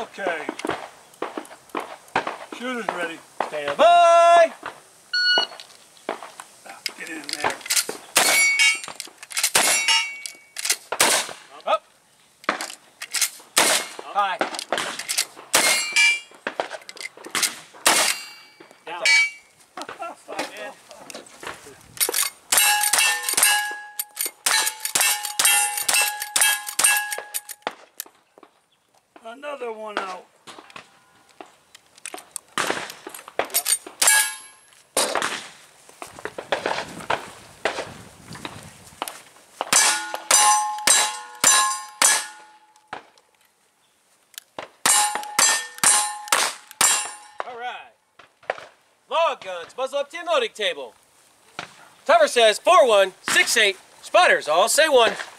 Okay. Shooter's ready. Stand by! Get in there. Up. High. Down. Another one out. Log guns, muzzle up to the loading table. Cover says 4168. Spotters all say 1.